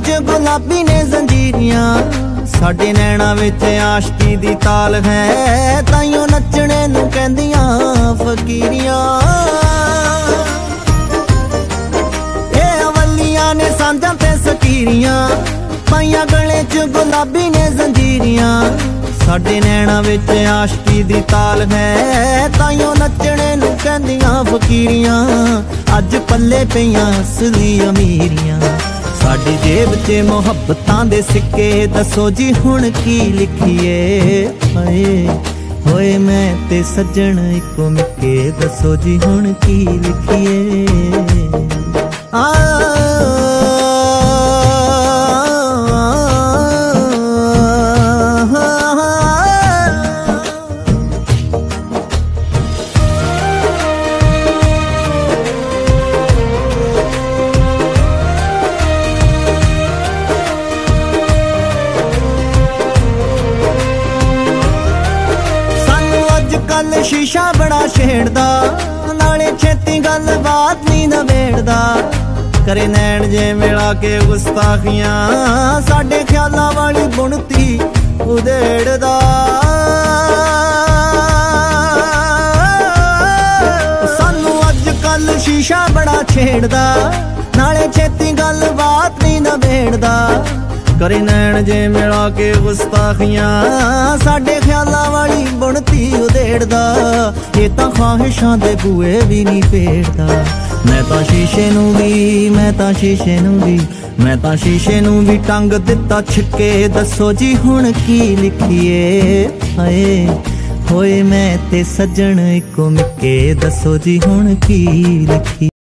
च गुलाबी ने जंजीरियां, साडे नैना विच आशकी दी ताल है, ताइयों नचने नूं कहंदियां फकीरियां। ए अवलियां ने सांझां ते सकीरियां, पाइयां गले च गुलाबी ने जंजीरियां, साडे नैना विच आशकी दी ताल है, ताइयों नचने नूं कहंदियां फकीरियां। अज पल्ले पईयां असली अमीरियां, साडी जेब च मुहब्बतां दे सिक्के, दसो जी हुण की लिखिए। हाए होए मैं ते सज्जन इको मिक्के, दसो जी हुण की लिखिए। कल शीशा बड़ा छेड़दा, नाले छेती गल बात नहीं नवेड़दा, करे नैन जे मिला के गुस्ताखियां, साडे ख्यालां वाली बुनती उधेड़दा। सानू अज कल शीशा बड़ा छेड़दा, नाले छेती गल बात नहीं नवेड़दा, करे नैन जे मिला के गुस्ताखियां, साडे ख्यालां वाली बुनती उधेड़दा। ये तां ख्वाहिशां दे बूए भी नहीं पेड़दा, मैं तां शीशे नूं भी, मैं तां शीशे नूं भी, मैं तां शीशे नूं भी टंग दिता छिक्के, दसो जी हुण की लिखिए। हाए होए मैं ते सज्जन इको मिक्के, दसो जी हुण की लिखिए।